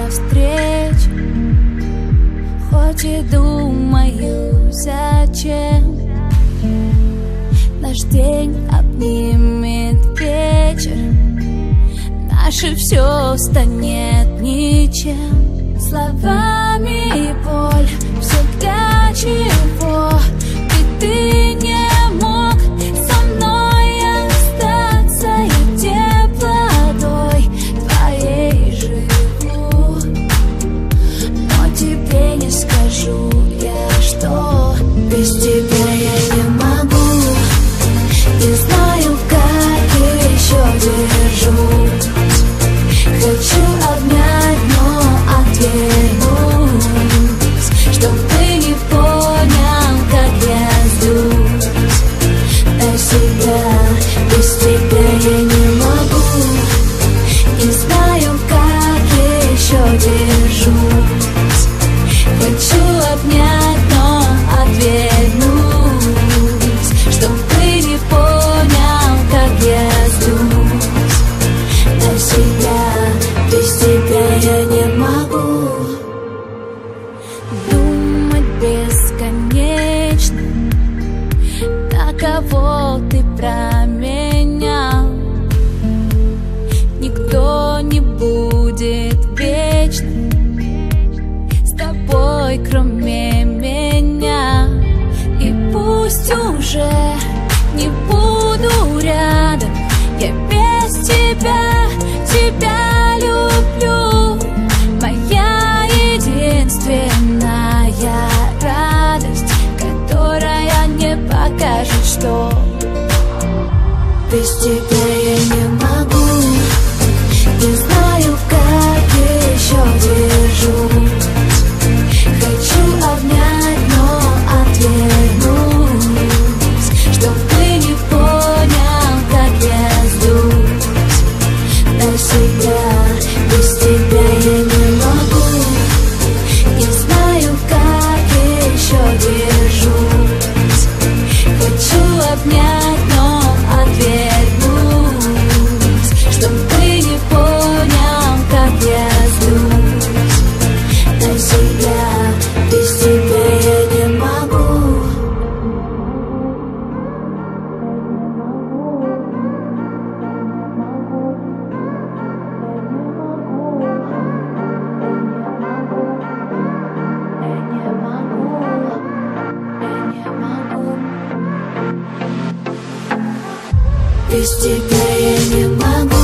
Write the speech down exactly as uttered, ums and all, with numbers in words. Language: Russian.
до встречи, хоть и думаю, зачем наш день обнимет вечер, наше все станет ничем. Словами боль всегда чего и ты не мог со мной остаться. Я теплотой твоей живу, но тебе не скажу я, что без тебя я не могу. Не знаю, как еще держусь. Хочу обнять, но отвернусь, чтоб ты не понял, как я ждусь до себя. Без тебя я не могу. Не знаю, как еще держусь. Хочу обнять, но отвернусь, чтоб ты не понял, как я ждусь до себя. Без тебя я не могу. Думать бесконечно, на кого ты променял. Никто не будет вечно с тобой, кроме меня. И пусть уже не буду рядом, я без тебя, тебя люблю. Моя единственная радость, которая не покажет, что без тебя я не могу. Не знаю, как еще держусь. Хочу обнять, но отвернусь, чтоб ты не понял, как я ждусь до себя. Без тебя я не могу. Не знаю, как еще держусь. Хочу обнять, но отвернусь, чтоб ты не понял, как я ждусь до себя. Без тебя я не могу. Без тебя я не могу.